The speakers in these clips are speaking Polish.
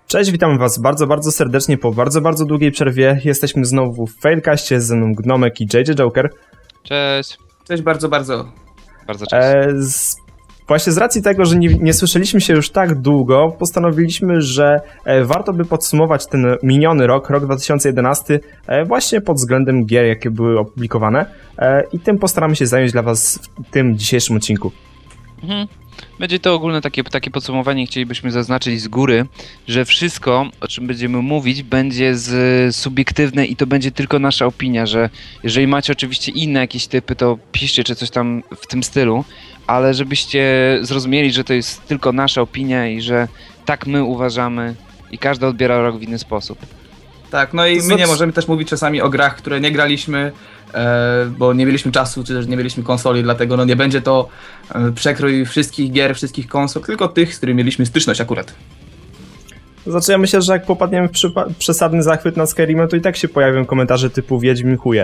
Cześć, witam was bardzo serdecznie po bardzo długiej przerwie. Jesteśmy znowu w Failcaście, ze mną Gnomek i JJ Joker. Cześć. Cześć, bardzo. Bardzo cześć. Właśnie z racji tego, że nie słyszeliśmy się już tak długo, postanowiliśmy, że warto by podsumować ten miniony rok 2011, właśnie pod względem gier, jakie były opublikowane, i tym postaramy się zająć dla was w tym dzisiejszym odcinku. Będzie to ogólne takie podsumowanie. Chcielibyśmy zaznaczyć z góry, że wszystko, o czym będziemy mówić, będzie subiektywne i to będzie tylko nasza opinia, że jeżeli macie oczywiście inne jakieś typy, to piszcie czy coś tam w tym stylu, ale żebyście zrozumieli, że to jest tylko nasza opinia i że tak my uważamy i każdy odbiera rok w inny sposób. Tak, no i my nie możemy też mówić czasami o grach, które nie graliśmy, bo nie mieliśmy czasu, czy też nie mieliśmy konsoli, dlatego no nie będzie to przekrój wszystkich gier, wszystkich konsol, tylko tych, z którymi mieliśmy styczność akurat. Znaczy ja myślę, że jak popadniemy w przesadny zachwyt na Skyrimem, to i tak się pojawią komentarze typu Wiedźmin chuje.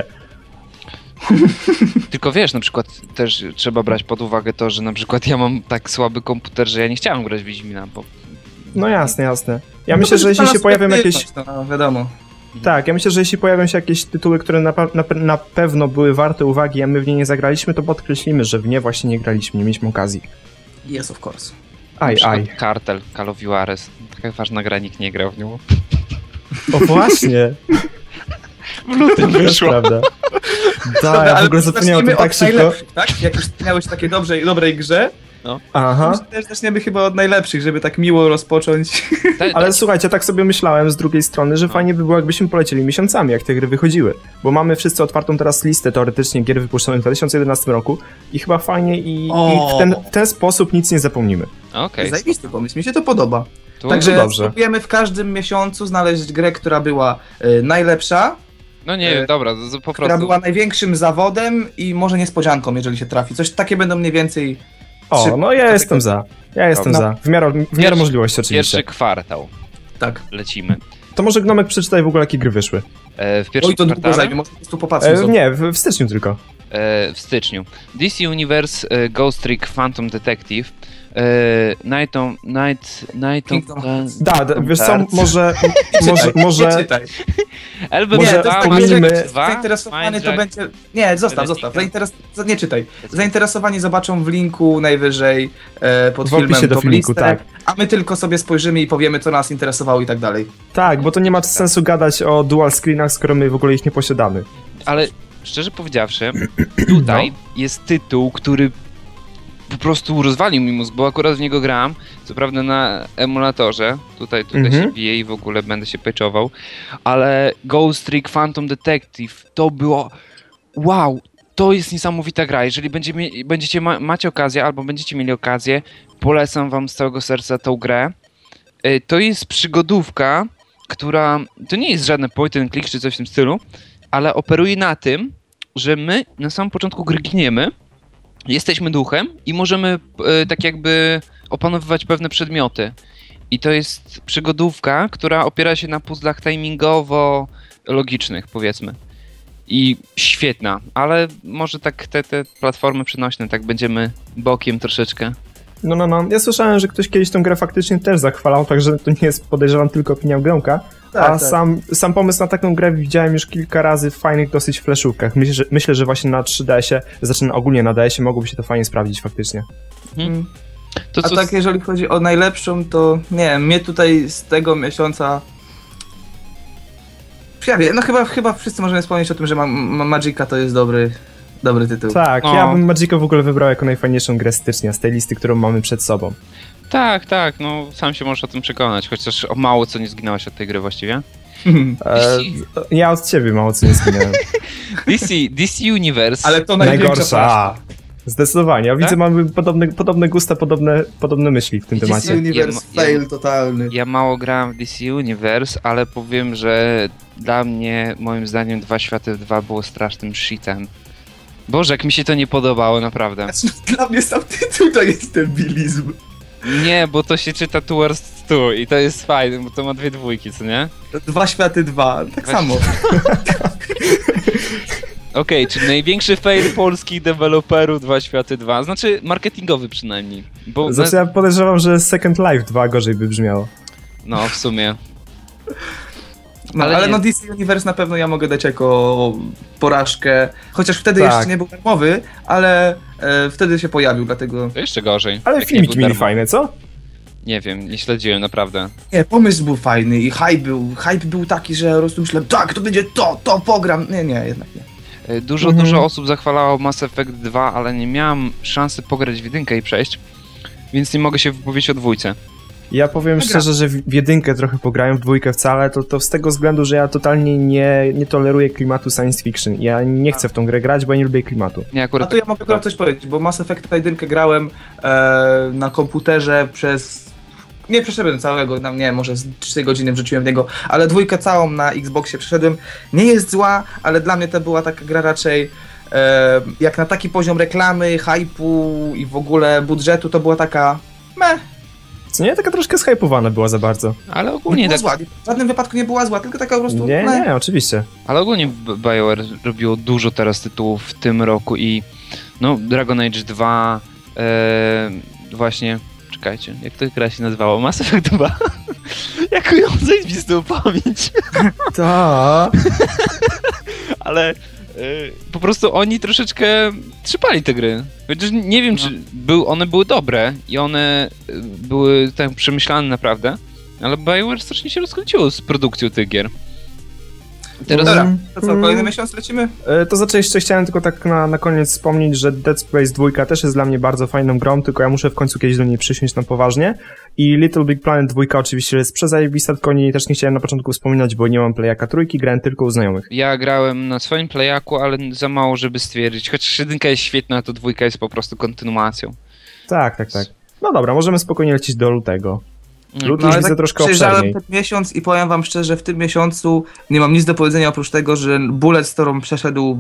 Tylko wiesz, na przykład też trzeba brać pod uwagę to, że na przykład ja mam tak słaby komputer, że ja nie chciałem grać w Wiedźmina, bo... No jasne. Ja myślę, że jeśli się pojawią jakieś... No, wiadomo. Tak, ja myślę, że jeśli pojawią się jakieś tytuły, które na pewno były warte uwagi, a my w nie nie zagraliśmy, to podkreślimy, że w nie właśnie nie graliśmy, nie mieliśmy okazji. Yes, of course. Kartel, Call of Juarez. Taka ważna gra, nikt nie grał w nią. O właśnie! W lutym wyszło. Prawda. Tak, ja w ogóle zapomniałem o tym tak szybko. Tak? Jak już wspomniałeś o takiej dobrej grze, no. Aha. Też zaczniemy chyba od najlepszych, żeby tak miło rozpocząć. Ale słuchajcie, tak sobie myślałem z drugiej strony, że fajnie by było, jakbyśmy polecieli miesiącami, jak te gry wychodziły. Bo mamy wszyscy otwartą teraz listę teoretycznie gier wypuszczonych w 2011 roku i chyba fajnie i w ten sposób nic nie zapomnimy. Okay. Zajebisty pomysł, mi się to podoba. To Także dobrze. Spróbujemy w każdym miesiącu znaleźć grę, która była najlepsza. No nie, dobra, po prostu. Która była największym zawodem i może niespodzianką, jeżeli się trafi. Coś takie będą mniej więcej... no ja jestem za. W miarę możliwości oczywiście. Pierwszy kwartał. Tak. Lecimy. To może Gnomek przeczytaj w ogóle, jakie gry wyszły. W pierwszym Oj, to długo zajmie, może po prostu popatrzmy. Nie, w styczniu tylko. W styczniu. DC Universe Ghost Trick Phantom Detective. Wiesz co, może... Nie czytaj. Może pomijmy... Zainteresowany to będzie... Nie, zostaw. Nie czytaj. Zainteresowani zobaczą w linku najwyżej pod filmem do filmiku, tak. A my tylko sobie spojrzymy i powiemy, co nas interesowało i tak dalej. Tak, bo to nie ma sensu gadać o dual screenach, skoro my w ogóle ich nie posiadamy. Ale szczerze powiedziawszy, tutaj jest tytuł, który po prostu rozwalił mi mózg, bo akurat w niego grałem, co prawda na emulatorze, tutaj się biję i w ogóle będę się patchował, ale Ghost Trick Phantom Detective to było, wow, to jest niesamowita gra. Jeżeli macie okazję, albo będziecie mieli okazję, polecam wam z całego serca tą grę. To jest przygodówka, która, to nie jest żadne point and click czy coś w tym stylu, ale operuje na tym, że my na samym początku gry giniemy, jesteśmy duchem i możemy tak jakby opanowywać pewne przedmioty. I to jest przygodówka, która opiera się na puzzlach timingowo-logicznych, powiedzmy. I świetna, ale może tak te platformy przenośne, tak będziemy bokiem troszeczkę. No. Ja słyszałem, że ktoś kiedyś tę grę faktycznie też zachwalał, także to nie jest, podejrzewam, tylko opinia Gromka. Tak. Sam pomysł na taką grę widziałem już kilka razy w fajnych dosyć flashówkach. Myślę, że właśnie na 3DS-ie, ogólnie na DS-ie mogłoby się to fajnie sprawdzić faktycznie. Tak, jeżeli chodzi o najlepszą, to nie wiem, mnie tutaj z tego miesiąca... Ja wiem, no chyba wszyscy możemy wspomnieć o tym, że Magica to jest dobry tytuł. Tak, ja bym Magica w ogóle wybrał jako najfajniejszą grę stycznia z tej listy, którą mamy przed sobą. Tak, no sam się możesz o tym przekonać, chociaż o mało co nie zginąłeś od tej gry właściwie. Ja od ciebie mało co nie zginąłem. DC Universe. Ale to najgorsza. Zdecydowanie. Ja widzę, mamy podobne gusta, podobne myśli w tym temacie. DC Universe fail totalny. Ja mało grałem w DC Universe, ale powiem, że dla mnie, moim zdaniem, 2 światy w 2 było strasznym shitem. Boże, jak mi się to nie podobało, naprawdę. Dla mnie sam tytuł to jest debilizm. Nie, bo to się czyta Towards 2 i to jest fajne, bo to ma 2 dwójki, co nie? 2 światy 2, tak samo. Okej, czyli największy fail polskich deweloperów 2 światy 2, znaczy marketingowy przynajmniej. Bo ja podejrzewam, że Second Life 2 gorzej by brzmiało. No, w sumie. No, ale no DC Universe na pewno ja mogę dać jako porażkę, chociaż wtedy jeszcze nie był darmowy, ale wtedy się pojawił, dlatego... To jeszcze gorzej. Ale filmiki mieli fajne, co? Nie wiem, nie śledziłem, naprawdę. Nie, pomysł był fajny i hype był taki, że po prostu myślałem, tak, to będzie to pogram. Nie, jednak nie. Dużo osób zachwalało Mass Effect 2, ale nie miałem szansy pograć w jedynkę i przejść, więc nie mogę się wypowiedzieć o dwójce. Ja powiem szczerze, że w jedynkę trochę pograłem, w dwójkę wcale, to z tego względu, że ja totalnie nie toleruję klimatu science fiction. Ja nie chcę w tą grę grać, bo ja nie lubię klimatu. Nie, akurat a to ja mogę akurat coś powiedzieć, bo Mass Effect 1 grałem na komputerze nie przeszedłem całego, może z 3 godziny wrzuciłem w niego, ale dwójkę całą na Xboxie przeszedłem. Nie jest zła, ale dla mnie to była taka gra raczej jak na taki poziom reklamy, hype'u i w ogóle budżetu, to była taka Co nie, taka troszkę zhypowana była za bardzo. Ale ogólnie nie była zła, w żadnym wypadku nie była zła, tylko taka po prostu... Nie, oczywiście. Ale ogólnie BioWare robiło dużo teraz tytułów w tym roku i no Dragon Age 2 właśnie... Czekajcie, jak to gra się nazywało? Mass Effect 2? Jak ją zajebistą pamięć. Tak. Ale po prostu oni troszeczkę trzypali te gry. Chociaż nie wiem, czy one były dobre i one były tak przemyślane naprawdę, ale BioWare strasznie się rozkręciło z produkcją tych gier. Teraz... Dobra, to co, kolejny miesiąc lecimy? To znaczy jeszcze chciałem tylko tak na koniec wspomnieć, że Dead Space 2 też jest dla mnie bardzo fajną grą, tylko ja muszę w końcu kiedyś do niej przysiąść na poważnie. I Little Big Planet 2 oczywiście jest przezajebista, tylko o niej też nie chciałem na początku wspominać, bo nie mam playaka trójki, grałem tylko u znajomych. Ja grałem na swoim playaku, ale za mało, żeby stwierdzić. Chociaż jedynka jest świetna, to dwójka jest po prostu kontynuacją. Tak. No dobra, możemy spokojnie lecieć do lutego. Luty już widzę troszkę obszerniej. obszerniej. Ten miesiąc i powiem wam szczerze, w tym miesiącu nie mam nic do powiedzenia oprócz tego, że Bulletstorm przeszedł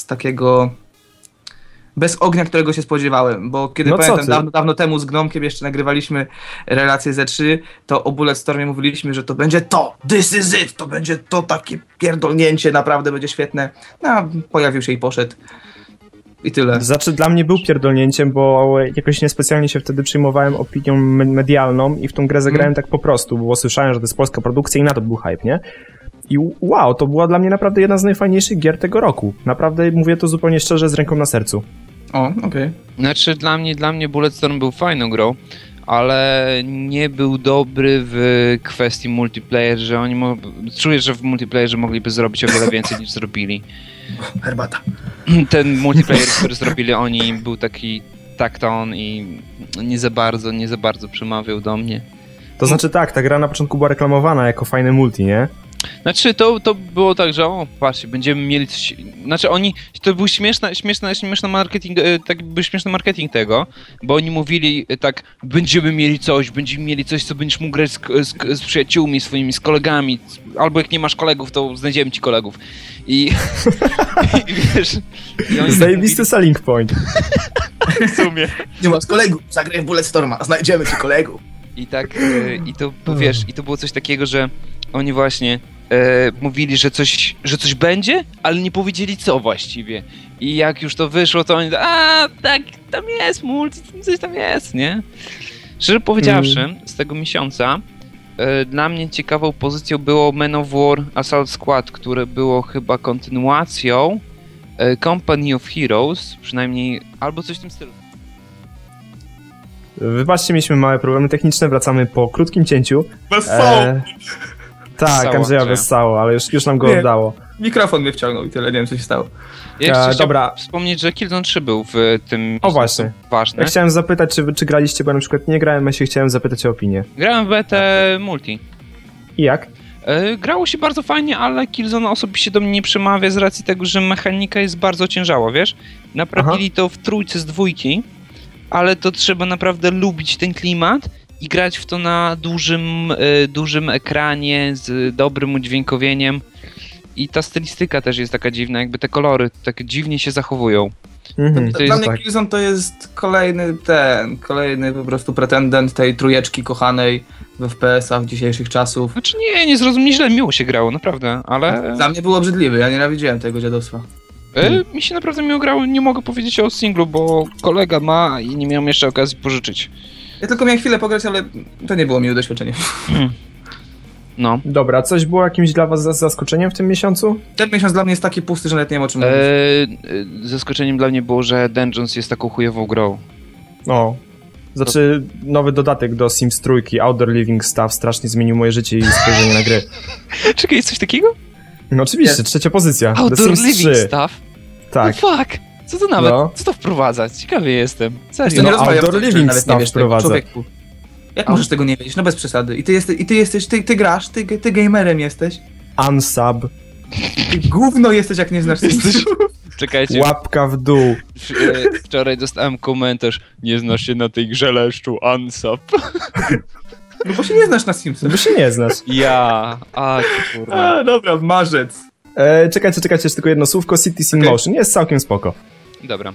bez ognia, którego się spodziewałem, bo kiedy pamiętam dawno temu z Gnomkiem jeszcze nagrywaliśmy relację Z3, to o Bulletstormie mówiliśmy, że to będzie this is it, to będzie to takie pierdolnięcie, naprawdę będzie świetne. No, pojawił się i poszedł. I tyle. Znaczy dla mnie był pierdolnięciem, bo jakoś niespecjalnie się wtedy przyjmowałem opinią medialną i w tą grę zagrałem tak po prostu, bo słyszałem, że to jest polska produkcja i na to był hype, nie? I wow, to była dla mnie naprawdę jedna z najfajniejszych gier tego roku. Naprawdę mówię to zupełnie szczerze, z ręką na sercu. O, okej. Znaczy dla mnie Bulletstorm był fajną grą, ale nie był dobry w kwestii multiplayer, że oni czuję, że w multiplayerze mogliby zrobić o wiele więcej niż zrobili. Herbata. Ten multiplayer, który zrobili oni, był taki takton i nie za bardzo przemawiał do mnie. To znaczy tak, ta gra na początku była reklamowana jako fajne multi, nie? Znaczy to było tak, że patrzcie, będziemy mieli coś... Znaczy to był śmieszny marketing, był śmieszny marketing tego, bo oni mówili tak, będziemy mieli coś, co będziesz mógł grać z przyjaciółmi swoimi, z kolegami, albo jak nie masz kolegów, to znajdziemy ci kolegów. I wiesz... Zajebisty selling point. W sumie. Nie masz kolegów, zagraj w Bulletstorma, znajdziemy ci kolegów. I tak, wiesz, i to było coś takiego, że oni właśnie mówili, że coś będzie, ale nie powiedzieli co właściwie. I jak już to wyszło, to oni tak, tam jest multi, coś tam jest, nie? Szczerze powiedziawszy, z tego miesiąca dla mnie ciekawą pozycją było Man of War Assault Squad, które było chyba kontynuacją Company of Heroes, przynajmniej, albo coś w tym stylu. Wybaczcie, mieliśmy małe problemy techniczne, wracamy po krótkim cięciu. Tak, Andrzeja wessało, ale już nam go oddało. Mikrofon mnie wciągnął i tyle, nie wiem co się stało. Ja chciałem wspomnieć, że Killzone 3 był w tym... O właśnie. Ważne. Ja chciałem zapytać, czy graliście, bo ja na przykład nie grałem, ja się chciałem zapytać o opinię. Grałem w betę multi. I jak? Grało się bardzo fajnie, ale Killzone osobiście do mnie nie przemawia z racji tego, że mechanika jest bardzo ciężała, wiesz? Naprawili to w trójce z dwójki, ale to trzeba naprawdę lubić ten klimat i grać w to na dużym ekranie z dobrym udźwiękowieniem. I ta stylistyka też jest taka dziwna, jakby te kolory tak dziwnie się zachowują. Dla mnie Killzone to jest kolejny po prostu pretendent tej trójeczki kochanej w FPS-ach dzisiejszych czasów. Znaczy nie zrozum, źle, miło się grało, naprawdę, ale... Dla mnie było obrzydliwe, ja nienawidziłem tego dziadostwa. Mi się naprawdę miło grało, nie mogę powiedzieć o singlu, bo kolega ma i nie miałem jeszcze okazji pożyczyć. Ja tylko miałem chwilę pograć, ale to nie było miłe doświadczenie. No. Dobra, coś było jakimś dla was zaskoczeniem w tym miesiącu? Ten miesiąc dla mnie jest taki pusty, że nawet nie wiem o czym mówić. Zaskoczeniem dla mnie było, że Dungeons jest taką chujową grą. O. Znaczy, nowy dodatek do Sims Trójki, Outdoor Living Stuff, strasznie zmienił moje życie i spojrzenie na gry. Czekaj, jest coś takiego? No oczywiście, trzecia pozycja. The Outdoor Sims Living 3. Stuff? Tak. No fuck! Co to nawet? No. Co to wprowadza? Ciekawy jestem. To Serio. nie no, rozmawiam, Outdoor że Living nawet nie Stuff wiesz tego, wprowadza. człowieku. Jak możesz tego nie wiedzieć? No bez przesady. I ty grasz, ty gamerem jesteś. Unsub. Ty gówno jesteś, jak nie znasz Simsów. Czekajcie, Łapka w dół. wczoraj dostałem komentarz: nie znasz się na tej grze, leszczu, unsub. No bo się nie znasz na Simsach. Bo się nie znasz. Ja, kurwa. A, dobra, marzec. Czekajcie, jeszcze tylko jedno słówko. Cities in Motion jest całkiem spoko. Dobra.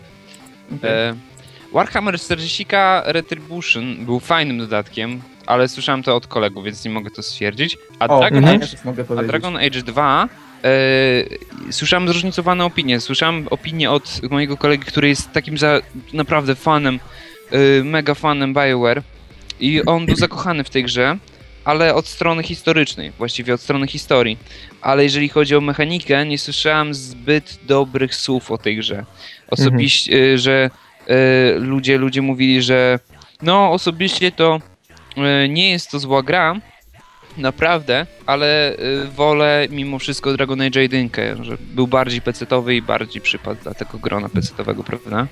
Warhammer 40k Retribution był fajnym dodatkiem, ale słyszałem to od kolegów, więc nie mogę to stwierdzić. A Dragon ja Age, też mogę a powiedzieć. Dragon Age 2 słyszałem zróżnicowane opinie. Słyszałem opinię od mojego kolegi, który jest takim naprawdę fanem, mega fanem BioWare i on był zakochany w tej grze, ale od strony historycznej, właściwie od strony historii. Ale jeżeli chodzi o mechanikę, nie słyszałem zbyt dobrych słów o tej grze. Osobiście, że ludzie mówili, że no osobiście to nie jest to zła gra, naprawdę, ale wolę mimo wszystko Dragon Age 1, że był bardziej pecetowy i bardziej przypadł dla tego grona pecetowego, prawda?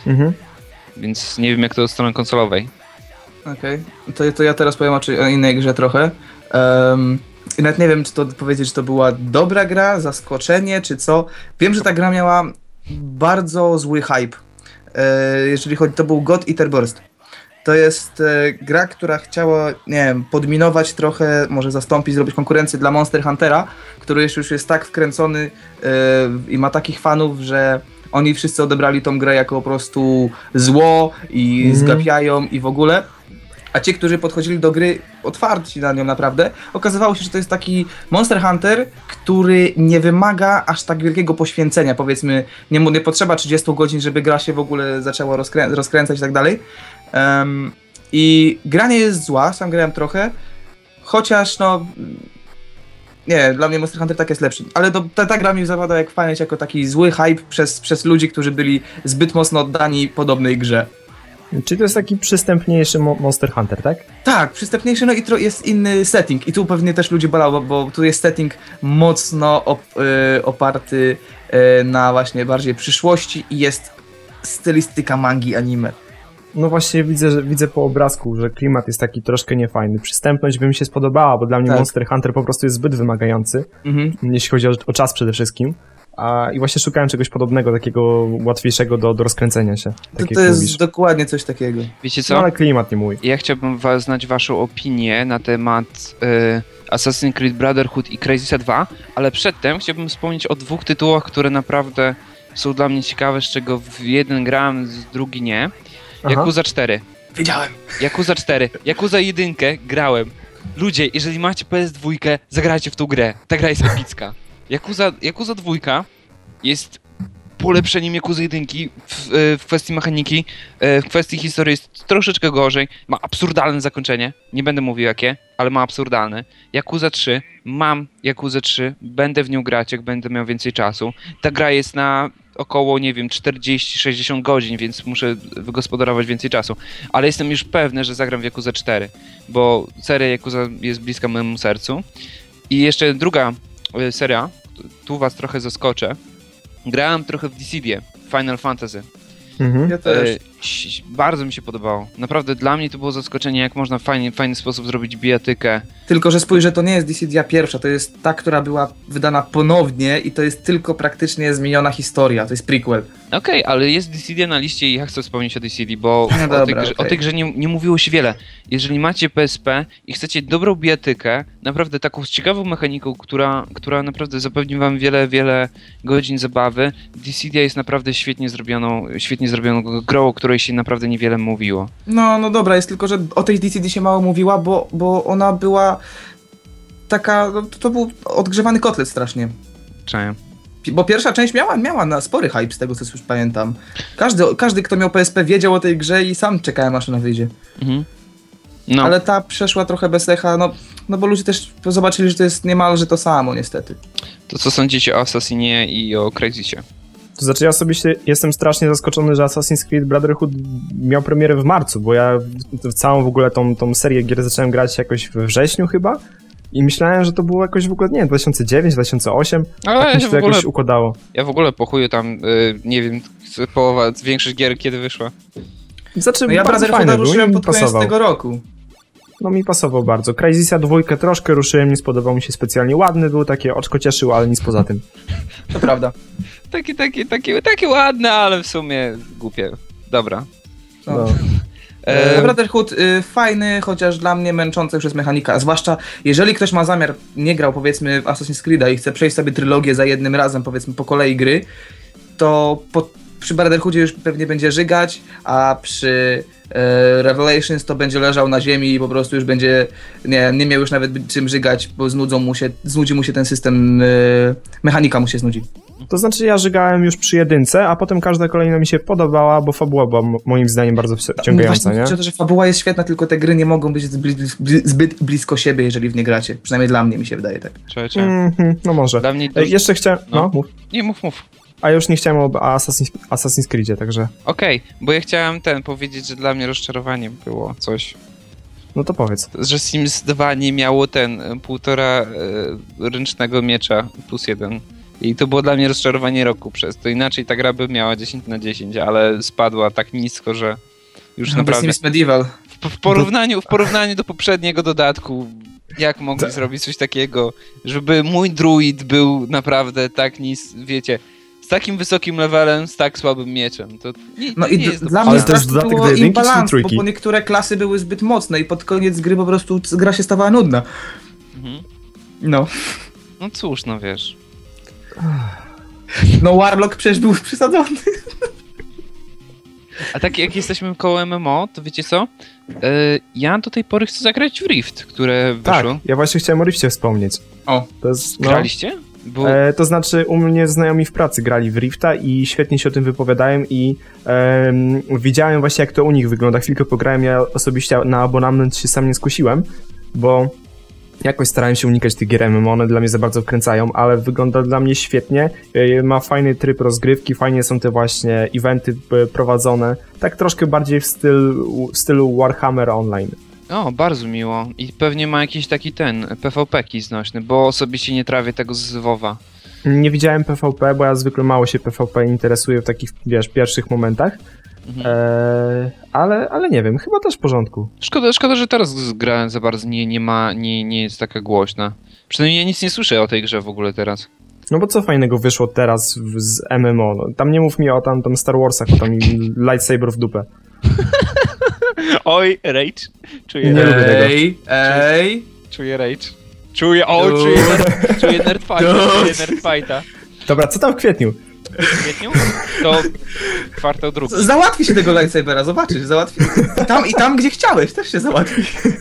Więc nie wiem jak to od strony konsolowej. Okej, to ja teraz powiem o innej grze trochę. I nawet nie wiem, czy to powiedzieć, czy to była dobra gra, zaskoczenie, czy co. Wiem, że ta gra miała bardzo zły hype. Jeżeli chodzi, to był God Eater Burst. To jest gra, która chciała, nie wiem, podminować trochę, może zastąpić, zrobić konkurencję dla Monster Huntera, który już jest tak wkręcony i ma takich fanów, że oni wszyscy odebrali tą grę jako po prostu zło i zgapiają i w ogóle. A ci, którzy podchodzili do gry otwarci na nią naprawdę, okazywało się, że to jest taki Monster Hunter, który nie wymaga aż tak wielkiego poświęcenia. Powiedzmy, nie potrzeba 30 godzin, żeby gra się w ogóle zaczęła rozkręcać i tak dalej. I gra nie jest zła, sam grałem trochę, chociaż no... Nie, dla mnie Monster Hunter tak jest lepszy, ale ta gra mi zapada jak fajnie jako taki zły hype przez ludzi, którzy byli zbyt mocno oddani podobnej grze. Czy to jest taki przystępniejszy Monster Hunter, tak? Tak, przystępniejszy, no i jest inny setting. I tu pewnie też ludzi bolało, bo tu jest setting mocno oparty na właśnie bardziej przyszłości i jest stylistyka mangi anime. No właśnie widzę po obrazku, że klimat jest taki troszkę niefajny. Przystępność by mi się spodobała, bo dla mnie Monster Hunter po prostu jest zbyt wymagający, jeśli chodzi o czas przede wszystkim. I właśnie szukałem czegoś podobnego, takiego łatwiejszego do rozkręcenia się. Tak to jest dokładnie coś takiego. Wiecie co? No ale klimat nie mój. Ja chciałbym znać waszą opinię na temat Assassin's Creed Brotherhood i Crysis 2, ale przedtem chciałbym wspomnieć o dwóch tytułach, które naprawdę są dla mnie ciekawe, z czego w jeden grałem, drugi nie. Yakuza 4. Wiedziałem. Yakuza 4. Yakuza 1 grałem. Ludzie, jeżeli macie PS2, zagrajcie w tą grę. Ta gra jest epicka. Yakuza 2 jest polepszeniem Yakuza 1 w kwestii mechaniki, w kwestii historii jest troszeczkę gorzej, ma absurdalne zakończenie, nie będę mówił jakie, ale ma absurdalne. Yakuza 3, mam Yakuza 3, będę w nią grać, jak będę miał więcej czasu. Ta gra jest na około, nie wiem, 40-60 godzin, więc muszę wygospodarować więcej czasu. Ale jestem już pewny, że zagram w Yakuza 4, bo seria Yakuza jest bliska mojemu sercu. I jeszcze druga seria, tu was trochę zaskoczę. Grałem trochę w Dissidia, Final Fantasy. Ja też. Bardzo mi się podobało. Naprawdę dla mnie to było zaskoczenie, jak można w fajny sposób zrobić bijatykę. Tylko, że spójrz, że to nie jest Dissidia pierwsza, to jest ta, która była wydana ponownie i to jest tylko praktycznie zmieniona historia, to jest prequel. Okej, ale jest Dissidia na liście i ja chcę wspomnieć o Dissidia, bo No o tej grze nie mówiło się wiele. Jeżeli macie PSP i chcecie dobrą bijatykę, naprawdę taką z ciekawą mechaniką, która naprawdę zapewni wam wiele godzin zabawy, Dissidia jest naprawdę świetnie zrobioną grą, o której się naprawdę niewiele mówiło. No dobra, jest tylko, że o tej Dissidia się mało mówiła, bo ona była taka, no, to był odgrzewany kotlet strasznie. Czaję. Bo pierwsza część miała na spory hype, z tego co już pamiętam. Każdy, kto miał PSP, wiedział o tej grze i sam czekałem, aż ona wyjdzie. No. Ale ta przeszła trochę bez echa, no no bo ludzie też zobaczyli, że to jest niemalże to samo, niestety. To co sądzicie o Assassinie i o Crysisie? To znaczy ja osobiście jestem strasznie zaskoczony, że Assassin's Creed Brotherhood miał premierę w marcu, bo ja w całą w ogóle tą serię gier zacząłem grać jakoś we wrześniu chyba i myślałem, że to było jakoś w ogóle, nie wiem, 2009, 2008, ale tak mi się to jakoś układało. Ja w ogóle po chuju tam, nie wiem, połowa z większość gier kiedy wyszła. Znaczy, no ja Brotherhooda ruszyłem pod koniec tego roku. No mi pasował bardzo. Crysisa 2 troszkę ruszyłem, nie spodobał mi się specjalnie. Ładny był, takie oczko cieszył, ale nic poza tym. To prawda. Takie ładne, ale w sumie głupie. Dobra. No. Brotherhood fajny, chociaż dla mnie męcząca już jest mechanika. Zwłaszcza jeżeli ktoś ma zamiar, nie grał powiedzmy w Assassin's Creed'a i chce przejść sobie trylogię za jednym razem, powiedzmy po kolei gry, to przy Brotherhoodzie już pewnie będzie żygać, a przy Revelations to będzie leżał na ziemi i po prostu już będzie, nie miał już nawet czym żygać, bo znudzi mu się ten system, mechanika mu się znudzi. To znaczy ja żygałem już przy jedynce, a potem każda kolejna mi się podobała, bo fabuła była moim zdaniem bardzo wciągająca, nie? Właśnie, że fabuła jest świetna, tylko te gry nie mogą być zbyt blisko siebie, jeżeli w nie gracie. Przynajmniej dla mnie mi się wydaje tak. No może. Dla mnie jeszcze chciałem... No, mów. Nie, mów. A już nie chciałem o Assassin's Creedzie, także... Okej, bo ja chciałem powiedzieć, że dla mnie rozczarowaniem było coś. No to powiedz. Że Sims 2 nie miało 1,5 ręcznego miecza +1. I to było dla mnie rozczarowanie roku przez to. Inaczej ta gra by miała 10/10, ale spadła tak nisko, że już naprawdę... Sims Medieval. W porównaniu do poprzedniego dodatku, jak mogli zrobić coś takiego, żeby mój druid był naprawdę tak wiecie, z takim wysokim levelem, z tak słabym mieczem. To nie jest dla mnie strasznie było imbalans, bo niektóre klasy były zbyt mocne i pod koniec gry po prostu gra się stawała nudna. No. No cóż, no wiesz. No Warlock przecież był przesadzony. A tak jak jesteśmy koło MMO, to wiecie co? Ja do tej pory chcę zagrać w Rift, które wyszło. Tak, ja właśnie chciałem o Rifcie wspomnieć. O, to jest, graliście? Bo... to znaczy u mnie znajomi w pracy grali w Rifta i świetnie się o tym wypowiadają i widziałem właśnie jak to u nich wygląda. Chwilkę pograłem, ja osobiście na abonament się sam nie skusiłem, bo jakoś starałem się unikać tych gier MMO, one dla mnie za bardzo wkręcają, ale wygląda dla mnie świetnie, ma fajny tryb rozgrywki, fajnie są te właśnie eventy prowadzone, tak troszkę bardziej w stylu Warhammer Online. O, bardzo miło. I pewnie ma jakiś taki PvP-ki znośny, bo osobiście nie trawię tego z WoWa. Nie widziałem PvP, bo ja zwykle mało się PvP interesuję w takich, wiesz, pierwszych momentach. Ale nie wiem, chyba też w porządku. Szkoda, że teraz gra za bardzo nie jest taka głośna. Przynajmniej ja nic nie słyszę o tej grze w ogóle teraz. No bo co fajnego wyszło teraz z MMO? No, tam nie mów mi o tam Star Warsach, o tam lightsaber w dupę. Oj, rage. Czuję nie lubię tego. Czuję rage. Czuję nerdfighta. Dobra, co tam w kwietniu? W kwietniu? To kwartał drugi. Załatwi się tego lightsabera, zobaczysz, załatwi. I tam, gdzie chciałeś, też się załatwi.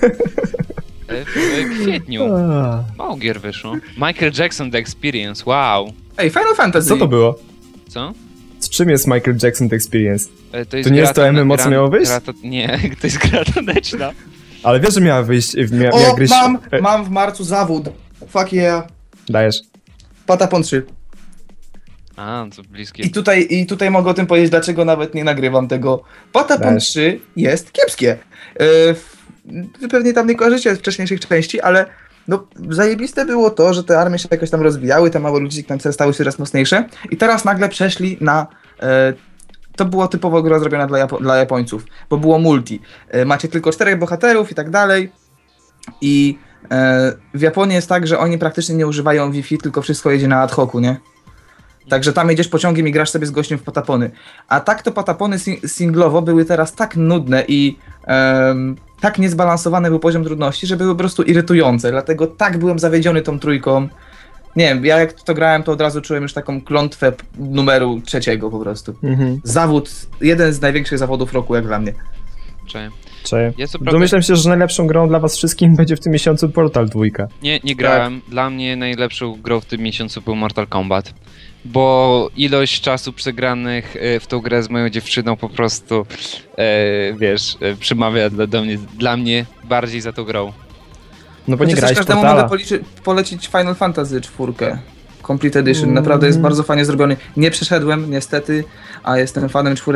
W kwietniu. Mało gier wyszło. Michael Jackson The Experience, wow. Ej, Final Fantasy. Co to było? Co? Z czym jest Michael Jackson The Experience? To nie jest to MMO, co miało wyjść? Nie, to jest gra taneczna. Ale wiesz, że miała wyjść... Mam w marcu zawód. Fuck yeah. Dajesz. Patapon 3. A, to bliskie. I tutaj mogę o tym powiedzieć, dlaczego nawet nie nagrywam tego. Patapon 3 jest kiepskie. Wy pewnie tam nie kojarzycie z wcześniejszych części, ale no zajebiste było to, że te armie się jakoś tam rozwijały, te małe ludziki tam stały się coraz mocniejsze i teraz nagle przeszli na... To było typowo gra zrobiona dla Japońców, bo było multi. Macie tylko 4 bohaterów i tak dalej i w Japonii jest tak, że oni praktycznie nie używają Wi-Fi, tylko wszystko jedzie na ad hocu, nie? Także tam jedziesz pociągiem i grasz sobie z gościem w patapony. A tak to patapony singlowo były teraz tak nudne i tak niezbalansowany był poziom trudności, że były po prostu irytujące. Dlatego tak byłem zawiedziony tą trójką. Nie wiem, ja jak to grałem, to od razu czułem już taką klątwę numeru 3 po prostu. Zawód, jeden z największych zawodów roku jak dla mnie. Cześć. Domyślam się, że najlepszą grą dla was wszystkim będzie w tym miesiącu Portal 2. Nie grałem. Tak. Dla mnie najlepszą grą w tym miesiącu był Mortal Kombat. Bo ilość czasu przegranych w tą grę z moją dziewczyną po prostu, przemawia dla mnie bardziej za tą grą. No bo nie Chociaż grałeś w każdemu Portala. mogę polecić Final Fantasy 4. Complete Edition. Naprawdę jest bardzo fajnie zrobiony. Nie przeszedłem niestety, a jestem fanem 4,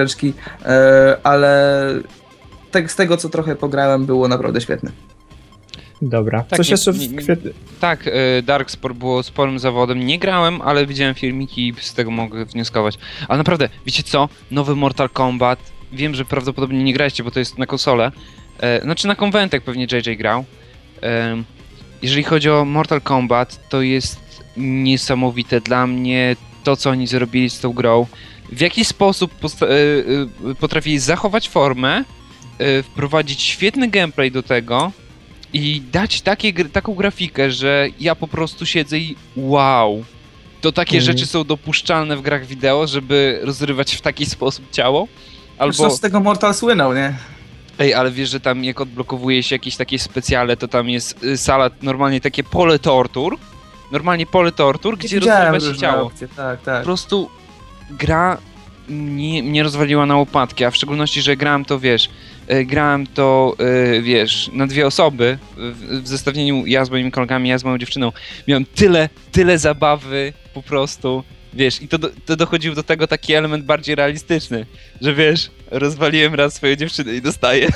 ale z tego co trochę pograłem było naprawdę świetne. Dobra. Tak, Coś nie- jeszcze nie- w kwietniu? Tak, Darksport było sporym zawodem. Nie grałem, ale widziałem filmiki i z tego mogę wnioskować. Ale naprawdę, wiecie co? Nowy Mortal Kombat. Wiem, że prawdopodobnie nie graliście, bo to jest na konsolę. Znaczy na konwentek pewnie JJ grał. Jeżeli chodzi o Mortal Kombat, to jest niesamowite dla mnie to, co oni zrobili z tą grą. W jaki sposób potrafili zachować formę, wprowadzić świetny gameplay do tego i dać taką grafikę, że ja po prostu siedzę i wow. To takie rzeczy są dopuszczalne w grach wideo, żeby rozrywać w taki sposób ciało? Albo z tego Mortal słynął, nie? Ej, ale wiesz, że tam jak odblokowuje się jakieś takie specjale, to tam jest sala, normalnie takie pole tortur. Normalnie pole tortur, gdzie rozrywa się ciało. Opcje. Tak, tak. Po prostu gra mnie rozwaliła na łopatki, a w szczególności, że grałem to, wiesz, na 2 osoby, w zestawieniu ja z moimi kolegami, ja z moją dziewczyną. Miałem tyle zabawy, po prostu, wiesz, i to dochodził do tego taki element bardziej realistyczny, że wiesz, rozwaliłem raz swoją dziewczynę i dostaję.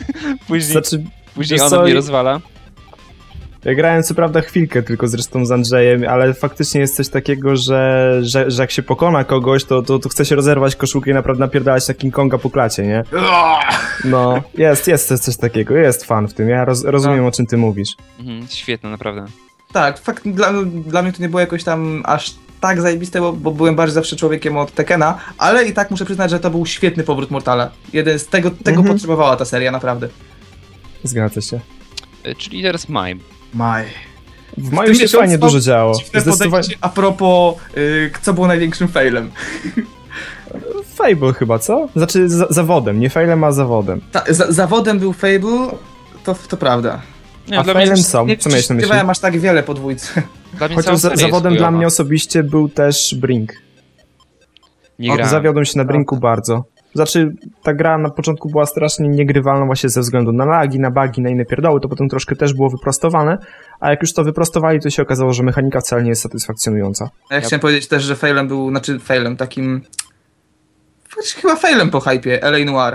Później ona mnie rozwala. Ja grałem co prawda chwilkę tylko zresztą z Andrzejem, ale faktycznie jest coś takiego, że jak się pokona kogoś, to chce się rozerwać koszulkę i naprawdę napierdalać na King Konga po klacie, nie? No, jest coś takiego, jest fan w tym, ja rozumiem o czym ty mówisz. Świetne, naprawdę. Tak, fakt, dla mnie to nie było jakoś tam aż tak zajebiste, bo byłem bardziej zawsze człowiekiem od Tekkena, ale i tak muszę przyznać, że to był świetny powrót Mortala. Jeden z tego potrzebowała ta seria, naprawdę. Zgadza się. Czyli teraz Mime. W maju się fajnie dużo działo. A propos, co było największym failem? Fable chyba, co? Znaczy zawodem, nie failem, a zawodem. Zawodem był Fable, to prawda. A failem co? Co miałeś na myśli? Nie spodziewałem aż tak wiele po dwójce. Chociaż zawodem dla mnie osobiście był też Brink. Nie grałem. Zawiodłem się na Brinku bardzo. Znaczy, ta gra na początku była strasznie niegrywalna właśnie ze względu na lagi, na bugi, na inne pierdoły, to potem troszkę też było wyprostowane, a jak już to wyprostowali, to się okazało, że mechanika wcale nie jest satysfakcjonująca. Ja chciałem powiedzieć też, że failem był, takim... Chyba failem po hypie, L.A. Noire.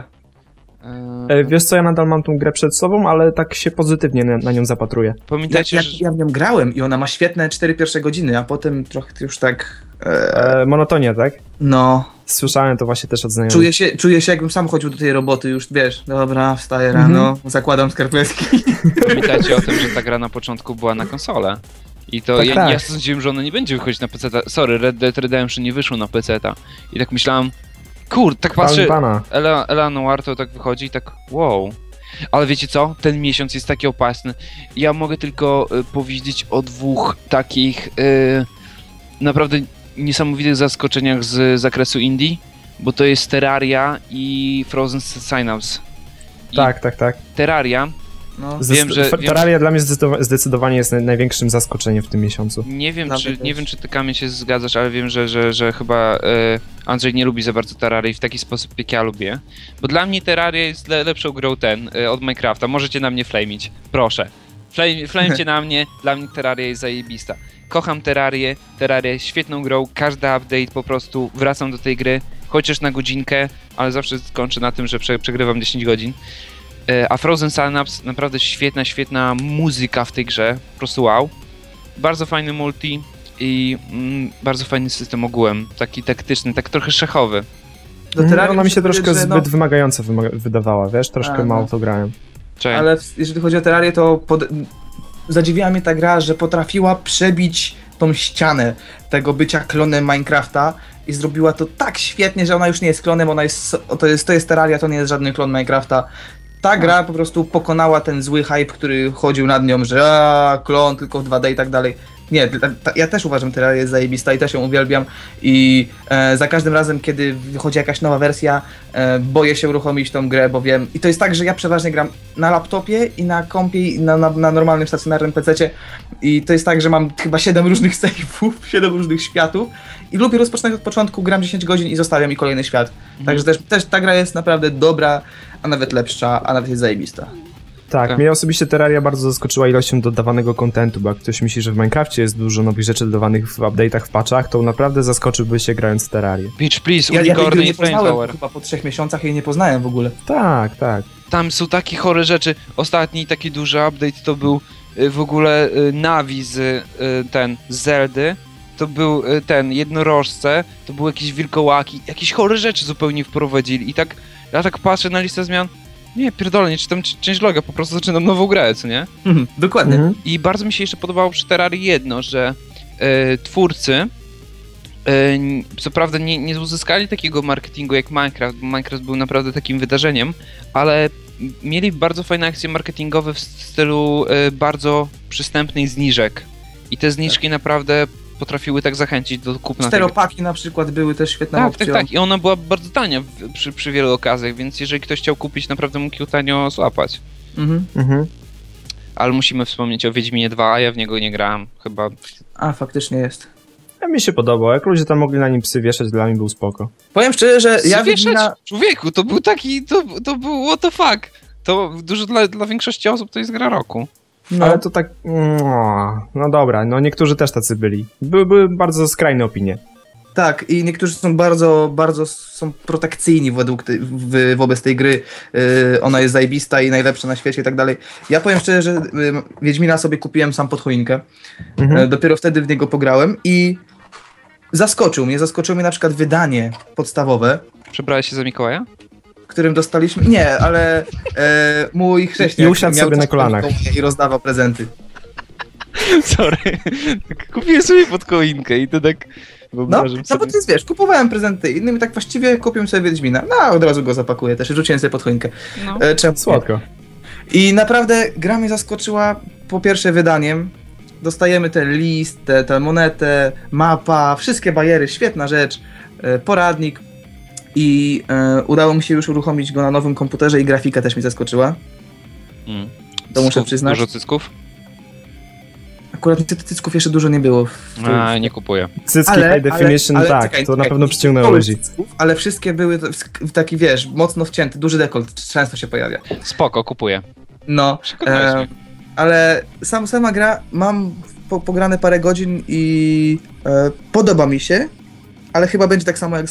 Wiesz co, ja nadal mam tą grę przed sobą, ale tak się pozytywnie na nią zapatruję. Pamiętajcie, ja w nią grałem i ona ma świetne 4 pierwsze godziny, a potem trochę już tak... Monotonia, tak? No. Słyszałem to właśnie też od znajomych. Czuję się jakbym sam chodził do tej roboty, już wiesz, dobra, wstaję rano, zakładam skarpetki. Pamiętajcie o tym, że ta gra na początku była na konsolę. I to tak, ja sądziłem, że ona nie będzie wychodzić na PC-ta. Sorry, Red Dead Redemption nie wyszło na PC-ta. I tak myślałem, tak patrzę, L.A. Noire to tak wychodzi i tak wow. Ale wiecie co? Ten miesiąc jest taki opasny. Ja mogę tylko powiedzieć o 2 takich naprawdę niesamowitych zaskoczeniach z zakresu indie, bo to jest Terraria i Frozen Synapse. Tak. Terraria. No. Terraria dla mnie zdecydowanie jest największym zaskoczeniem w tym miesiącu. Nie wiem, czy ty, Kamil, się zgadzasz, ale wiem, że chyba Andrzej nie lubi za bardzo Terrarii w taki sposób, jak ja lubię. Bo dla mnie Terraria jest lepszą grą od Minecrafta. Możecie na mnie flame'ić. Proszę. Flamejcie na mnie. Dla mnie Terraria jest zajebista. Kocham Terrarię. Terraria jest świetną grą. Każdy update po prostu wracam do tej gry. Chociaż na godzinkę, ale zawsze skończę na tym, że przegrywam 10 godzin. A Frozen Synapse, naprawdę świetna muzyka w tej grze, po prostu wow. Bardzo fajny multi i bardzo fajny system ogółem, taki taktyczny, tak trochę szachowy. Ona mi się troszkę zbyt wymagająca wydawała, wiesz, troszkę mało to grałem. Ale jeżeli chodzi o Terrarię, to zadziwiła mnie ta gra, że potrafiła przebić tą ścianę tego bycia klonem Minecrafta i zrobiła to tak świetnie, że ona już nie jest klonem, to jest Terraria, to nie jest żaden klon Minecrafta. Ta gra po prostu pokonała ten zły hype, który chodził nad nią, że klon tylko w 2D i tak dalej. Nie, ja też uważam, że Terraria jest zajebista i też ją uwielbiam i za każdym razem, kiedy wychodzi jakaś nowa wersja, boję się uruchomić tą grę, bo wiem... I to jest tak, że ja przeważnie gram na laptopie i na kompie i na normalnym stacjonarnym PC-cie i to jest tak, że mam chyba 7 różnych save'ów, 7 różnych światów i lubię rozpoczynać od początku, gram 10 godzin i zostawiam mi kolejny świat. Także też ta gra jest naprawdę dobra, a nawet lepsza, a nawet jest zajebista. Tak, mnie osobiście Terraria bardzo zaskoczyła ilością dodawanego kontentu, bo jak ktoś myśli, że w Minecrafcie jest dużo nowych rzeczy dodawanych w update'ach, w patchach, to naprawdę zaskoczyłby się grając w Terrarię. Beach Please, Ja tej Unicorn gry i nie Flame poznałem, Tower. chyba po 3 miesiącach jej nie poznałem w ogóle. Tak. Tam są takie chore rzeczy. Ostatni taki duży update to był w ogóle Navi z Zeldy. To był ten jednorożce, to były jakieś wilkołaki, jakieś chore rzeczy zupełnie wprowadzili i tak, ja tak patrzę na listę zmian, nie, pierdolę, nie czytam changeloga, po prostu zaczynam nową grę, co nie? Dokładnie. I bardzo mi się jeszcze podobało przy Terrarii jedno, że twórcy co prawda nie uzyskali takiego marketingu jak Minecraft, bo Minecraft był naprawdę takim wydarzeniem, ale mieli bardzo fajne akcje marketingowe w stylu bardzo przystępnych zniżek. I te zniżki naprawdę potrafiły tak zachęcić do kupna. Czteropaki na przykład były też świetną opcją. Tak. I ona była bardzo tania przy wielu okazjach, więc jeżeli ktoś chciał kupić, naprawdę mógł ją tanio złapać. Ale musimy wspomnieć o Wiedźminie 2, a ja w niego nie grałem chyba. A, faktycznie jest. A mi się podobał, jak ludzie tam mogli na nim psy wieszać, dla mnie był spoko. Powiem szczerze, że ja Wiedźmina... Człowieku, to był taki, to był what the fuck. To dużo dla większości osób to jest gra roku. No. Ale to tak... No dobra, no niektórzy też tacy byli. Były bardzo skrajne opinie. Tak, i niektórzy są bardzo są protekcyjni wobec tej gry. Ona jest zajebista i najlepsza na świecie i tak dalej. Ja powiem szczerze, że Wiedźmina sobie kupiłem sam pod choinkę. Dopiero wtedy w niego pograłem i zaskoczył mnie na przykład wydanie podstawowe. Przebrałeś się za Mikołaja? Którym dostaliśmy... Nie, ale mój chrześcijan i usiadł sobie na kolanach i rozdawał prezenty. Sorry. Kupiłem sobie pod choinkę i to tak... No bo ty wiesz, kupowałem prezenty innym i tak właściwie kupiłem sobie Wiedźmina. No, od razu go zapakuję też i rzuciłem sobie pod choinkę. No. Słodko. I naprawdę gra mnie zaskoczyła po pierwsze wydaniem. Dostajemy ten list, tę monetę, mapa, wszystkie bariery, świetna rzecz, poradnik. I udało mi się już uruchomić go na nowym komputerze i grafika też mnie zaskoczyła. To muszę przyznać. Dużo cycków? Akurat cycków jeszcze dużo nie było. Nie kupuję. Cycki High Definition, tak, czekaj, to na pewno przyciągnęło ludzi. Ale wszystkie były taki, wiesz, mocno wcięty, duży dekolt często się pojawia. Spoko, kupuję. No, ale sama gra, mam pograne parę godzin i podoba mi się, ale chyba będzie tak samo jak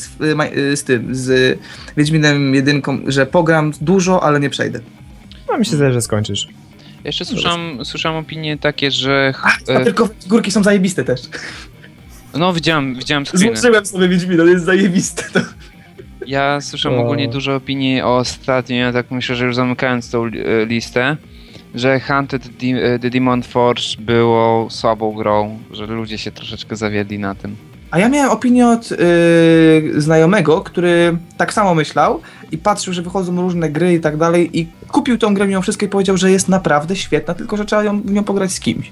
z Wiedźminem 1, że pogram dużo, ale nie przejdę. No mi się zdaje, że skończysz. Jeszcze słyszałem opinie takie, że... tylko górki są zajebiste też. No, widziałem screeny. Złożyłem sobie Wiedźmina, to jest zajebiste to. Ja słyszałem ogólnie dużo opinii o ostatnio, ja tak myślę, że już zamykając tą listę, że Hunted the Demon Forge było słabą grą, że ludzie się troszeczkę zawiedli na tym. A ja miałem opinię od znajomego, który tak samo myślał i patrzył, że wychodzą różne gry i tak dalej i kupił tą grę mimo wszystko i powiedział, że jest naprawdę świetna, tylko że trzeba w nią pograć z kimś.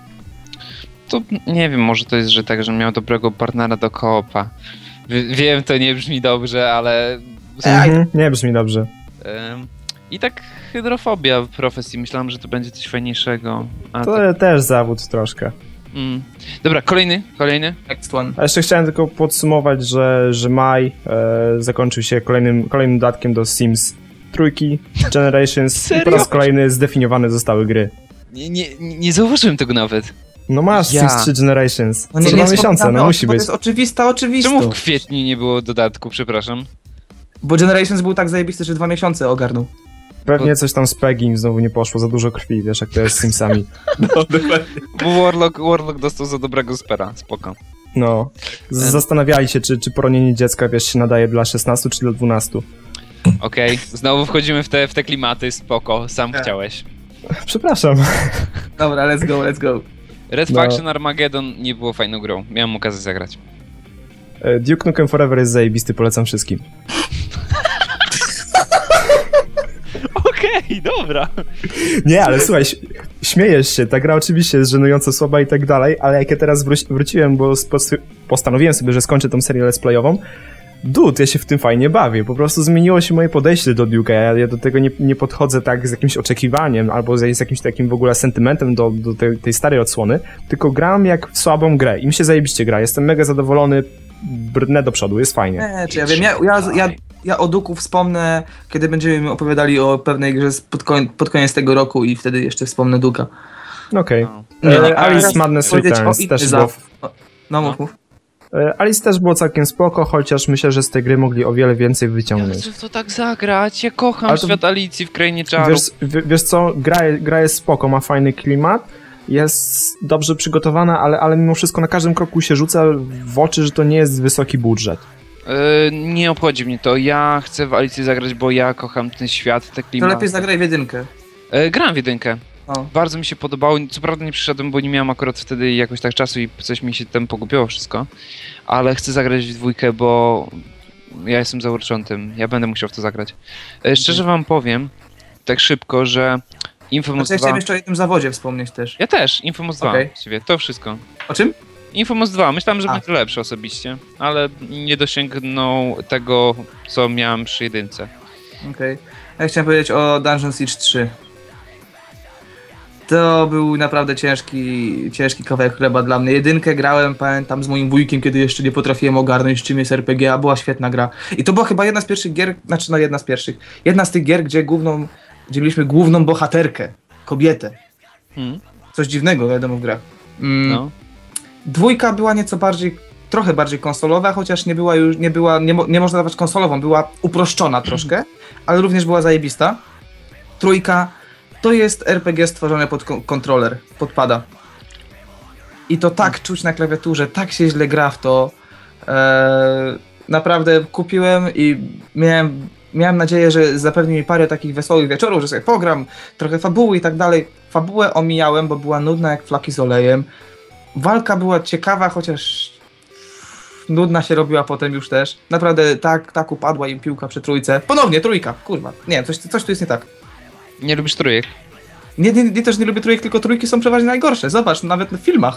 To nie wiem, może to jest, że tak, że miał dobrego partnera do koopa. Wiem, to nie brzmi dobrze, ale... nie brzmi dobrze. I tak hydrofobia w profesji, myślałem, że to będzie coś fajniejszego. To tak... też zawód troszkę. Dobra, kolejny. Next one. A jeszcze chciałem tylko podsumować, że maj zakończył się kolejnym dodatkiem do Sims 3 Generations. Serio? I po raz kolejny zdefiniowane zostały gry. Nie zauważyłem tego nawet. No masz Sims 3 Generations. No co 2 miesiące, no musi być. To jest oczywistość. Czemu w kwietniu nie było dodatku, przepraszam? Bo Generations był tak zajebisty, że 2 miesiące ogarnął. Pewnie coś tam z Peggy znowu nie poszło, za dużo krwi, wiesz jak to jest z Simsami. No, dokładnie. Bo Warlock dostał za dobrego spera, spoko. No, zastanawiali się, czy poronienie dziecka, wiesz, się nadaje dla 16 czy dla 12. Okej, znowu wchodzimy w te klimaty, spoko, sam chciałeś. Przepraszam. Dobra, let's go. Red Faction Armageddon nie było fajną grą, miałem okazję zagrać. Duke Nukem Forever jest zajebisty, polecam wszystkim. Okej, dobra. Nie, ale słuchaj, śmiejesz się, ta gra oczywiście jest żenująco słaba i tak dalej, ale jak ja teraz wróciłem, bo postanowiłem sobie, że skończę tą serię let's playową, ja się w tym fajnie bawię, po prostu zmieniło się moje podejście do Duke'a, ja do tego nie podchodzę tak z jakimś oczekiwaniem, albo z jakimś takim w ogóle sentymentem do tej starej odsłony, tylko gram jak w słabą grę i mi się zajebiście gra, jestem mega zadowolony, brnę do przodu, jest fajnie. Nie, czy ja wiem, ja o Duku wspomnę, kiedy będziemy opowiadali o pewnej grze pod koniec tego roku i wtedy jeszcze wspomnę Duka. Okej. Nie, Alice Madness Returns też było... No mów. Alice też było całkiem spoko, chociaż myślę, że z tej gry mogli o wiele więcej Ja wyciągnąć. chcę w to tak zagrać, ja kocham Ale to- świat Alicji w Krainie Czarów. Wiesz co, gra jest spoko, ma fajny klimat, jest dobrze przygotowana, ale mimo wszystko na każdym kroku się rzuca w oczy, że to nie jest wysoki budżet. Nie obchodzi mnie to, ja chcę w Alicję zagrać, bo ja kocham ten świat, te To klimaty. lepiej zagraj w jedynkę. Grałem w jedynkę. O. Bardzo mi się podobało, co prawda nie przyszedłem, bo nie miałem akurat wtedy jakoś tak czasu i coś mi się tam pogubiło wszystko, ale chcę zagrać w dwójkę, bo ja jestem zauroczony tym, ja będę musiał w to zagrać. Szczerze wam powiem, tak szybko, że Infamous Znaczy, ja 2... chciałem jeszcze o jednym zawodzie wspomnieć też. Ja też, Infamous 2, Okej. właściwie, to wszystko. O czym? Infamous 2, myślałem, że A. będzie lepszy osobiście, ale nie dosięgnął tego, co miałem przy jedynce. Okej. Ja chciałem powiedzieć o Dungeon Siege 3. To był naprawdę ciężki kawałek chleba dla mnie. Jedynkę grałem, pamiętam, z moim wujkiem, kiedy jeszcze nie potrafiłem ogarnąć, czym jest RPG, a była świetna gra. I to była chyba jedna z pierwszych gier, znaczy no jedna z pierwszych. Jedna z tych gier, gdzie mieliśmy główną bohaterkę, kobietę. Coś dziwnego, wiadomo, w grach. No. Dwójka była trochę bardziej konsolowa, chociaż nie można nazwać konsolową, była uproszczona troszkę, ale również była zajebista. Trójka to jest RPG stworzone pod kontroler, pod pada. I to tak czuć na klawiaturze, tak się źle gra w to. Naprawdę kupiłem i miałem nadzieję, że zapewni mi parę takich wesołych wieczorów, że sobie pogram, trochę fabuły i tak dalej. Fabułę omijałem, bo była nudna jak flaki z olejem. Walka była ciekawa, chociaż nudna się robiła potem już też. Naprawdę tak upadła im piłka przy trójce. Ponownie trójka, kurwa. Nie, coś tu jest nie tak. Nie lubisz trójek? Nie też nie lubię trójek, tylko trójki są przeważnie najgorsze. Zobacz, nawet w filmach.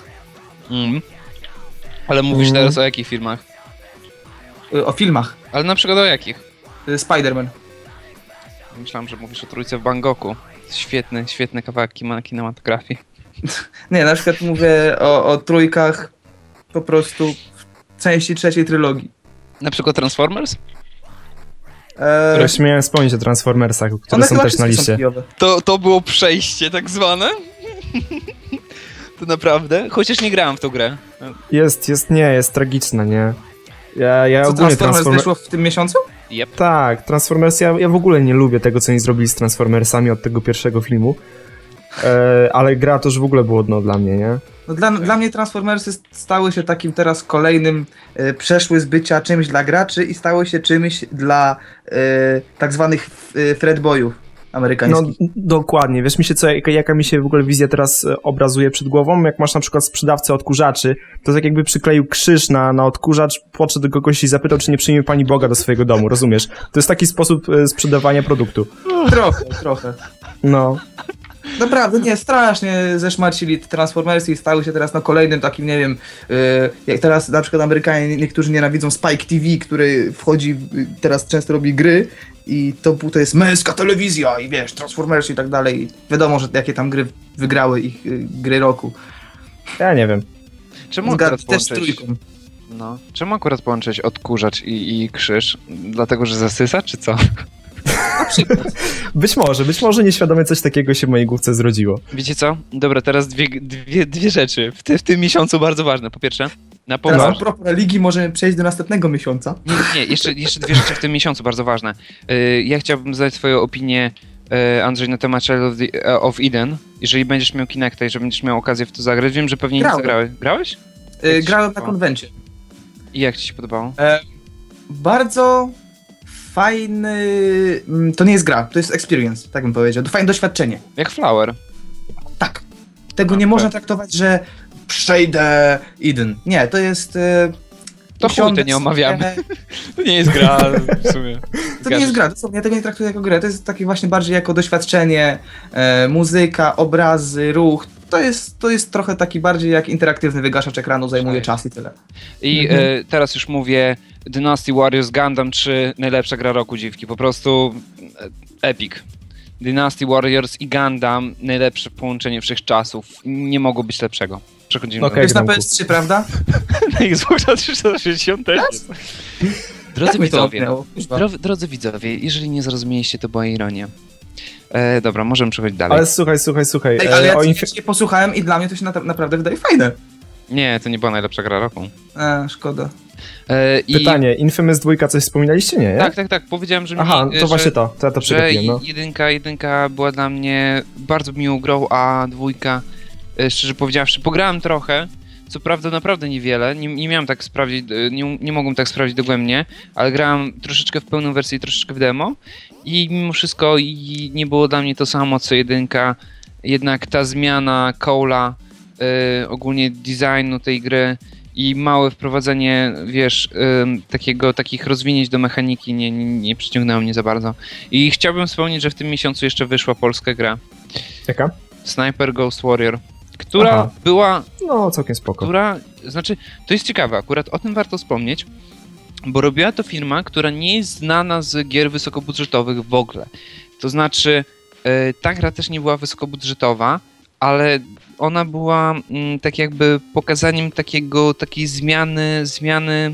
Ale mówisz teraz o jakich filmach? O filmach. Ale na przykład o jakich? Spider-Man. Myślałem, że mówisz o trójce w Bangkoku. Świetny kawałek kinematografii. Nie, na przykład mówię o trójkach po prostu w części trzeciej trylogii. Na przykład Transformers? Właśnie miałem wspomnieć o Transformersach, które One są chyba też na wszystkie są liście. kijowe. To było przejście tak zwane? To naprawdę? Chociaż nie grałem w tą grę. Jest tragiczna, nie? Ja Co, ogólnie Transformers wyszło w tym miesiącu? Yep. Tak, Transformers, ja w ogóle nie lubię tego, co oni zrobili z Transformersami od tego pierwszego filmu. Ale gra to już w ogóle było dno dla mnie, nie? No dla mnie Transformersy stały się takim teraz kolejnym przeszły z bycia czymś dla graczy i stały się czymś dla tak zwanych fredboyów amerykańskich. No dokładnie, wiesz mi się jaka mi się w ogóle wizja teraz obrazuje przed głową, jak masz na przykład sprzedawcę odkurzaczy, to tak jakby przykleił krzyż na odkurzacz, podszedł do kogoś i zapytał, czy nie przyjmie Pani Boga do swojego domu, rozumiesz? To jest taki sposób sprzedawania produktu. Trochę. No. Naprawdę, nie, strasznie zeszmacili te Transformersy i stały się teraz kolejnym takim, nie wiem, jak teraz na przykład Amerykanie niektórzy nienawidzą Spike TV, który wchodzi, teraz często robi gry i to jest męska telewizja i wiesz, Transformersy i tak dalej. I wiadomo, że jakie tam gry wygrały ich gry roku. Ja nie wiem. Czemu akurat Też z połączyć? trójką. No. Czemu akurat połączyć odkurzacz i krzyż? Dlatego, że zasysa, czy co? Być może nieświadomie coś takiego się w mojej główce zrodziło. Wiecie co? Dobra, teraz dwie rzeczy w tym miesiącu bardzo ważne. Po pierwsze, na Teraz poważnie. a propos religii możemy przejść do następnego miesiąca. Nie, jeszcze dwie rzeczy w tym miesiącu bardzo ważne. Ja chciałbym zadać twoją opinię, Andrzej, na temat Child of Eden. Jeżeli będziesz miał Kinecta i że będziesz miał okazję w to zagrać, wiem, że pewnie nie Grałem. zagrałeś. Grałeś? Grałem na konwencie. I jak ci się podobało? Bardzo fajny... To nie jest gra, to jest experience, tak bym powiedział. Fajne doświadczenie. Jak Flower. Tak. Tego nie Okej. można traktować, że przejdę Eden. Nie, to jest... To chuj, usiądę to nie omawiamy. sobie- To nie jest gra w sumie. To nie jest gra, dosłownie, ja tego nie traktuję jako grę. To jest takie właśnie bardziej jako doświadczenie, muzyka, obrazy, ruch. To jest trochę taki bardziej jak interaktywny wygaszacz ekranu, zajmuje czas i tyle. I teraz już mówię, Dynasty Warriors Gundam 3, najlepsza gra roku, dziwki. Po prostu epic. Dynasty Warriors i Gundam, najlepsze połączenie wszechczasów. Nie mogło być lepszego. Przechodzimy Okej. Jest na Gromku. PS3, prawda? na Xboxa 360 też jest. Drodzy Jak mi to widzowie, opnęło? drodzy widzowie, jeżeli nie zrozumieliście, to była ironia. Dobra, możemy przechodzić dalej. Ale słuchaj. Ej, ale ja o nie posłuchałem i dla mnie to się naprawdę wydaje fajne. Nie, to nie była najlepsza gra roku. Szkoda. Pytanie, Infamous 2 coś wspominaliście, nie? Tak, powiedziałem, że Aha, to właśnie to ja to że przegapiłem, no. jedynka była dla mnie bardzo miłą grą, a dwójka, szczerze powiedziawszy, pograłem trochę, co prawda naprawdę niewiele, nie miałem tak sprawdzić, nie mogłem tak sprawdzić dogłębnie, ale grałem troszeczkę w pełną wersję i troszeczkę w demo i mimo wszystko nie było dla mnie to samo co jedynka, jednak ta zmiana Cole'a, ogólnie designu tej gry i małe wprowadzenie, wiesz, takich rozwinięć do mechaniki nie przyciągnęło mnie za bardzo. I chciałbym wspomnieć, że w tym miesiącu jeszcze wyszła polska gra. Jaka? Sniper Ghost Warrior, która Aha. była, No, całkiem spoko. znaczy, to jest ciekawe, akurat o tym warto wspomnieć, bo robiła to firma, która nie jest znana z gier wysokobudżetowych w ogóle. To znaczy, ta gra też nie była wysokobudżetowa, ale ona była tak jakby pokazaniem takiej zmiany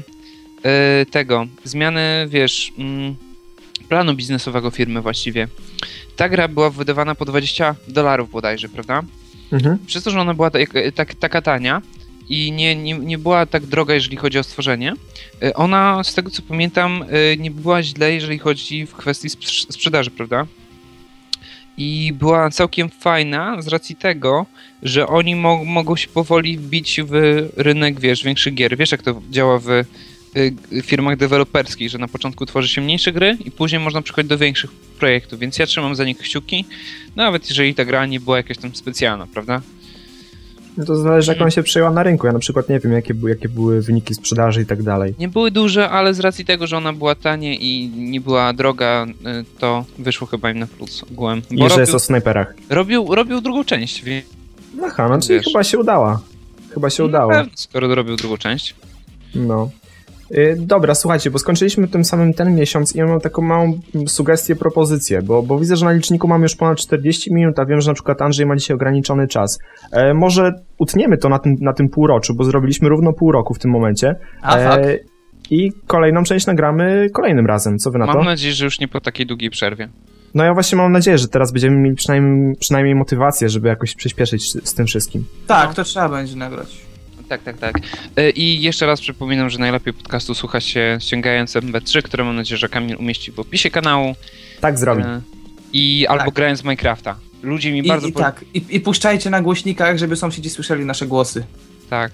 wiesz, planu biznesowego firmy właściwie. Ta gra była wydawana po $20 bodajże, prawda? Mhm. Przez to, że ona była taka tania i nie była tak droga, jeżeli chodzi o stworzenie, ona, z tego co pamiętam, nie była źle, jeżeli chodzi w kwestii sprzedaży, prawda? I była całkiem fajna z racji tego, że oni mogą się powoli wbić w rynek, wiesz, większych gier. Wiesz, jak to działa w firmach deweloperskich, że na początku tworzy się mniejsze gry i później można przechodzić do większych projektów, więc ja trzymam za nich kciuki, nawet jeżeli ta gra nie była jakaś tam specjalna, prawda? No to zależy, jak on się przejęła na rynku. Ja na przykład nie wiem, jakie były wyniki sprzedaży i tak dalej. Nie były duże, ale z racji tego, że ona była tania i nie była droga, to wyszło chyba im na plus ogółem. I że jest o snajperach. Robił drugą część, więc Aha, no czyli Wiesz. chyba się udała. Chyba się udało. na pewno, skoro robił drugą część. No. Dobra, słuchajcie, bo skończyliśmy tym samym ten miesiąc i ja mam taką małą sugestię, propozycję, bo widzę, że na liczniku mamy już ponad 40 minut, a wiem, że na przykład Andrzej ma dzisiaj ograniczony czas. Może utniemy to na tym półroczu, bo zrobiliśmy równo pół roku w tym momencie. I kolejną część nagramy kolejnym razem. Co wy na to? Mam nadzieję, że już nie po takiej długiej przerwie. No ja właśnie mam nadzieję, że teraz będziemy mieli przynajmniej motywację, żeby jakoś przyspieszyć z tym wszystkim. Tak, to trzeba będzie nagrać. Tak. I jeszcze raz przypominam, że najlepiej podcastu słucha się ściągając MP3, które mam nadzieję, że Kamil umieści w opisie kanału. Tak zrobi. Albo grając w Minecrafta. Ludzie mi bardzo... I puszczajcie na głośnikach, żeby sąsiedzi słyszeli nasze głosy. Tak.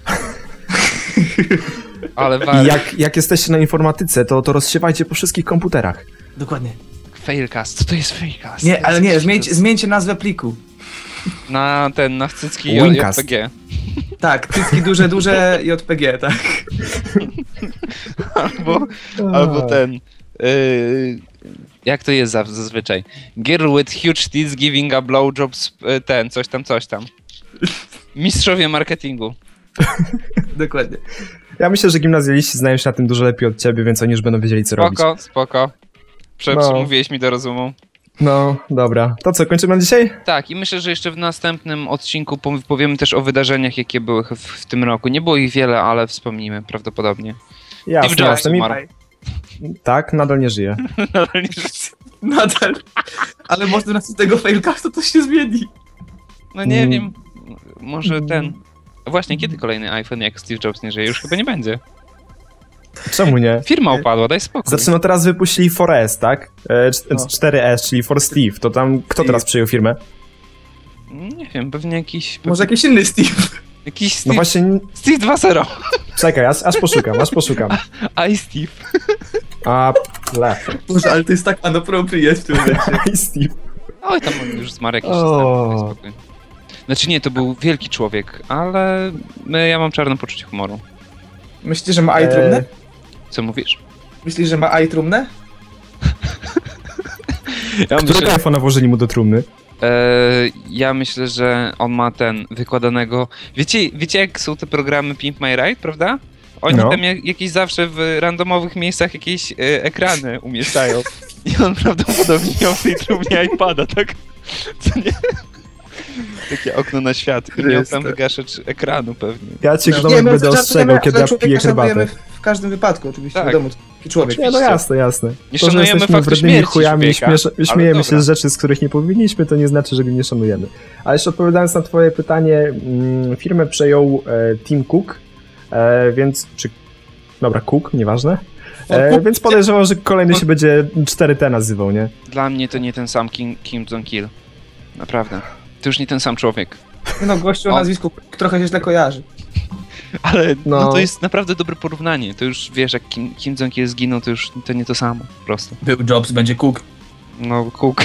Ale I jak jesteście na informatyce, to rozsiewajcie po wszystkich komputerach. Dokładnie. Failcast, co to jest Failcast? Nie, ale nie, zmieńcie nazwę pliku. Na cycki Wincast. JPG. Tak, cycki duże JPG, tak. Albo ten... jak to jest zazwyczaj? Girl with huge tits giving a blowjobs, coś tam. Mistrzowie marketingu. Dokładnie. Ja myślę, że gimnazjaliści znają się na tym dużo lepiej od ciebie, więc oni już będą wiedzieli, co robić. Spoko. Przemówiłeś mi do rozumu. No, dobra. To co, kończymy na dzisiaj? Tak, i myślę, że jeszcze w następnym odcinku powiemy też o wydarzeniach, jakie były w tym roku. Nie było ich wiele, ale wspomnimy prawdopodobnie. Jasne. umarł. Tak, nadal nie żyje. Nadal. Ale może na tego failcastu to się zmieni. No nie wiem, może ten... Właśnie, kiedy kolejny iPhone, jak Steve Jobs nie żyje? Już chyba nie będzie. Czemu nie? Firma upadła, daj spokój. Znaczy, no teraz wypuścili 4S, tak? 4S, czyli For Steve. To tam, kto teraz przyjął firmę? Nie wiem, pewnie jakiś... Może jakiś inny Steve. Jakiś Steve... No właśnie... Steve 2.0. Czekaj, aż poszukam. I Steve. A, left. Boże, ale to jest tak inappropriate w tym momencie. I Steve. Oj, tam on już zmarł jakiś spokój. Znaczy nie, to był wielki człowiek, ale ja mam czarne poczucie humoru. Myślisz, że ma iTrumnę? Co mówisz? Myślisz, że ma iTrumnę? Którego iPhone'a włożyli mu do trumny? Ja myślę, że on ma ten wykładanego... Wiecie jak są te programy Pimp My Ride, prawda? Oni tam jakieś zawsze w randomowych miejscach jakieś ekrany umieszczają. I on prawdopodobnie miał w tej trumnie iPada, tak? Co nie? Takie okno na świat. I miał tam wygaszacz ekranu pewnie. Ja cię Gnomek będę ostrzegał, kiedy ja piję herbatę. W każdym wypadku, oczywiście, Tak. wiadomo, taki człowiek. Nie, no jasne. Nie To, że szanujemy jesteśmy faktu wrednymi śmierci chujami i człowieka, śmiejemy ale się dobra. z rzeczy, z których nie powinniśmy, to nie znaczy, że go nie szanujemy. Ale jeszcze odpowiadając na twoje pytanie, firmę przejął Tim Cook, więc... Dobra, Cook, nieważne. Więc podejrzewam, że kolejny się będzie 4T nazywał, nie? Dla mnie to nie ten sam Kim Jong-il. Naprawdę. To już nie ten sam człowiek. No, gościu o nazwisku trochę się źle kojarzy. Ale No. to jest naprawdę dobre porównanie. To już wiesz, jak Kim Jong-il zginął, to już to nie to samo. Po prostu. Był Jobs, będzie Cook. No, Cook.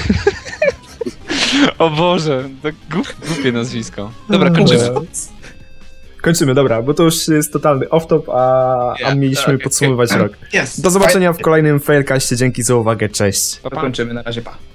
O Boże, to głupie nazwisko. Dobra, kończymy. Kończymy, dobra, bo to już jest totalny off-top, a mieliśmy podsumowywać rok. Jest. Do zobaczenia w kolejnym Failcaście, dzięki za uwagę, cześć. Pa, pa. Kończymy, na razie, pa.